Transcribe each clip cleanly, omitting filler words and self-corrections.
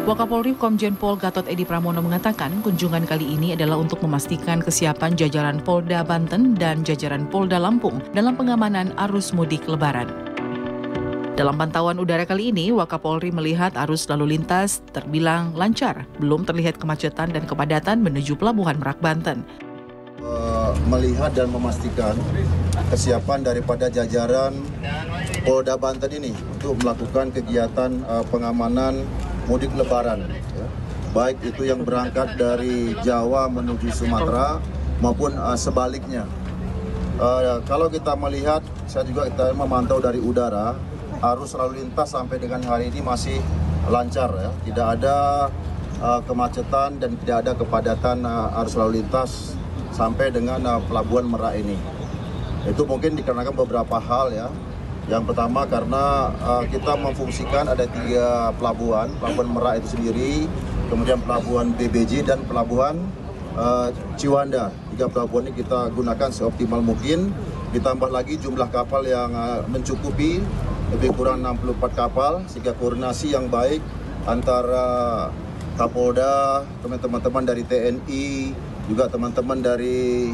Wakapolri Komjen Pol Gatot Edi Pramono mengatakan kunjungan kali ini adalah untuk memastikan kesiapan jajaran Polda Banten dan jajaran Polda Lampung dalam pengamanan arus mudik Lebaran. Dalam pantauan udara kali ini, Wakapolri melihat arus lalu lintas terbilang lancar, belum terlihat kemacetan dan kepadatan menuju Pelabuhan Merak, Banten. Melihat dan memastikan kesiapan daripada jajaran Polda Banten ini untuk melakukan kegiatan pengamanan mudik Lebaran, ya. Baik itu yang berangkat dari Jawa menuju Sumatera maupun sebaliknya. Kalau kita melihat, kita memantau dari udara, arus lalu lintas sampai dengan hari ini masih lancar, ya. Tidak ada kemacetan dan tidak ada kepadatan arus lalu lintas sampai dengan Pelabuhan Merak ini. Itu mungkin dikarenakan beberapa hal, ya. Yang pertama karena kita memfungsikan ada 3 pelabuhan, Pelabuhan Merak itu sendiri, kemudian Pelabuhan BBJ dan Pelabuhan Ciwanda. 3 pelabuhan ini kita gunakan seoptimal mungkin, ditambah lagi jumlah kapal yang mencukupi, lebih kurang 64 kapal, sehingga koordinasi yang baik antara Kapolda, teman-teman dari TNI, juga teman-teman dari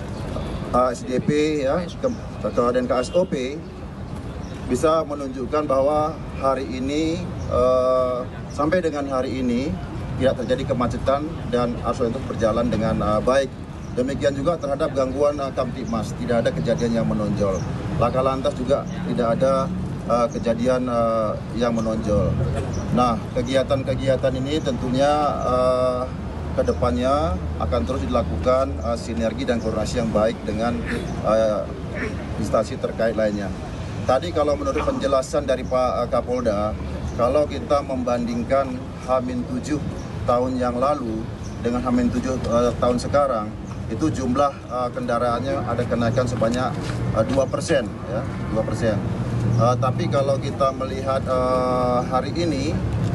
SDP, ya, dan KSOP, bisa menunjukkan bahwa hari ini sampai dengan hari ini tidak terjadi kemacetan dan arus lalu lintas berjalan dengan baik. Demikian juga terhadap gangguan Kamtibmas, tidak ada kejadian yang menonjol. Laka lantas juga tidak ada kejadian yang menonjol. Nah, kegiatan-kegiatan ini tentunya kedepannya akan terus dilakukan sinergi dan koordinasi yang baik dengan instansi terkait lainnya. Tadi kalau menurut penjelasan dari Pak Kapolda, kalau kita membandingkan H-7 tahun yang lalu dengan H-7 tahun sekarang, itu jumlah kendaraannya ada kenaikan sebanyak 2%, ya, 2%. Tapi kalau kita melihat hari ini,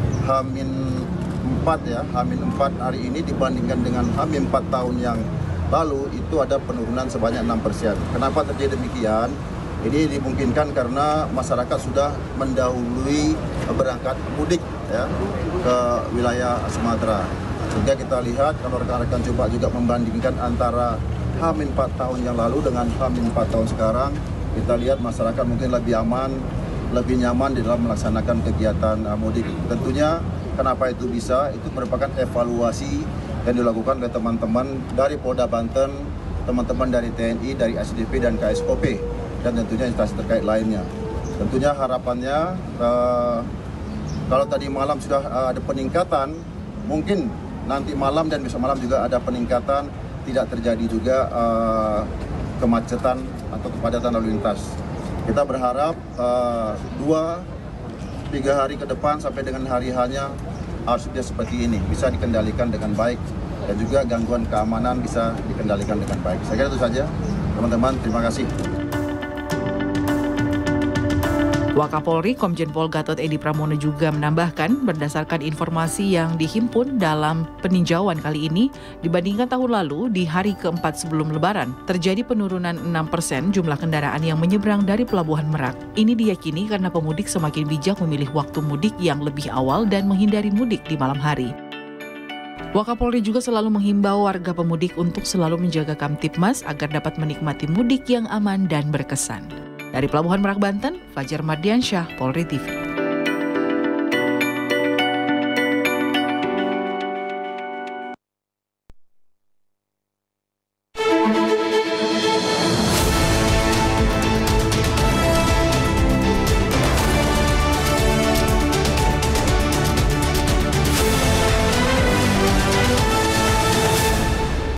H-4, ya, H-4 hari ini dibandingkan dengan H-4 tahun yang lalu, itu ada penurunan sebanyak 6%. Kenapa terjadi demikian? Ini dimungkinkan karena masyarakat sudah mendahului berangkat mudik, ya, ke wilayah Sumatera. Sehingga kita lihat kalau rekan-rekan coba juga membandingkan antara H-4 tahun yang lalu dengan H-4 tahun sekarang, kita lihat masyarakat mungkin lebih aman, lebih nyaman di dalam melaksanakan kegiatan mudik. Tentunya kenapa itu bisa? Itu merupakan evaluasi yang dilakukan oleh teman-teman dari Polda Banten, teman-teman dari TNI, dari SDP dan KSOP, dan tentunya instansi terkait lainnya. Tentunya harapannya kalau tadi malam sudah ada peningkatan, mungkin nanti malam dan besok malam juga ada peningkatan, tidak terjadi juga kemacetan atau kepadatan lalu lintas. Kita berharap 2-3 hari ke depan sampai dengan hari hanya arusnya seperti ini bisa dikendalikan dengan baik dan juga gangguan keamanan bisa dikendalikan dengan baik. Saya kira itu saja, teman-teman. Terima kasih. Wakapolri Komjen Pol Gatot Edi Pramono juga menambahkan berdasarkan informasi yang dihimpun dalam peninjauan kali ini dibandingkan tahun lalu di hari keempat sebelum Lebaran terjadi penurunan 6% jumlah kendaraan yang menyeberang dari Pelabuhan Merak. Ini diyakini karena pemudik semakin bijak memilih waktu mudik yang lebih awal dan menghindari mudik di malam hari. Wakapolri juga selalu menghimbau warga pemudik untuk selalu menjaga Kamtibmas agar dapat menikmati mudik yang aman dan berkesan. Dari Pelabuhan Merak, Banten, Fajar Mardiansyah, Polri TV.